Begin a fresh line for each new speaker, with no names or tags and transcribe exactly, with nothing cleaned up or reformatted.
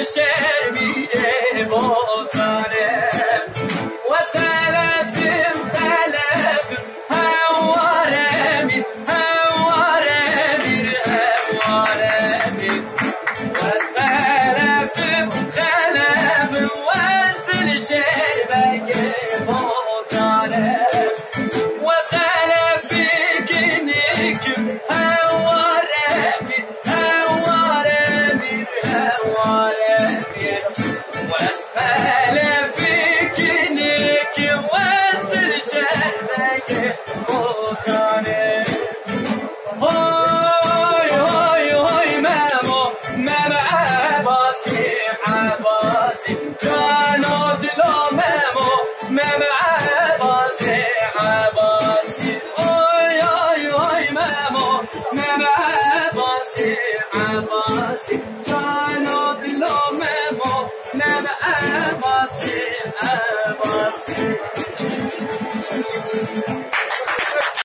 شعر میده باتانه و از خلفم خلفم هواره می هواره میر هواره می و از خلفم خلفم و از دل شعر بگه باتانه و از خلفی کنکم هواره می هواره میر هواره می و از خلفی کنکم و از دل شعر بگه باتانه هوی هوی هوی مامو مام عباسی عباسی جان و دل و مامو مام عباسی عباسی هوی هوی هوی مامو مام عباسی عباسی جان و دل و مامو مام عباسی عباسی